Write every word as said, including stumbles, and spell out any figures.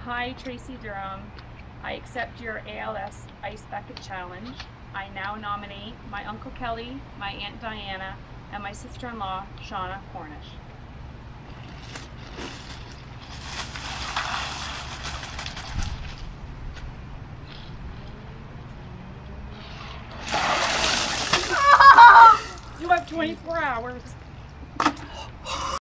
Hi, Tracy Durham. I accept your A L S Ice Bucket Challenge. I now nominate my Uncle Kelly, my Aunt Diana, and my sister-in-law, Shauna Cornish. You have twenty-four hours.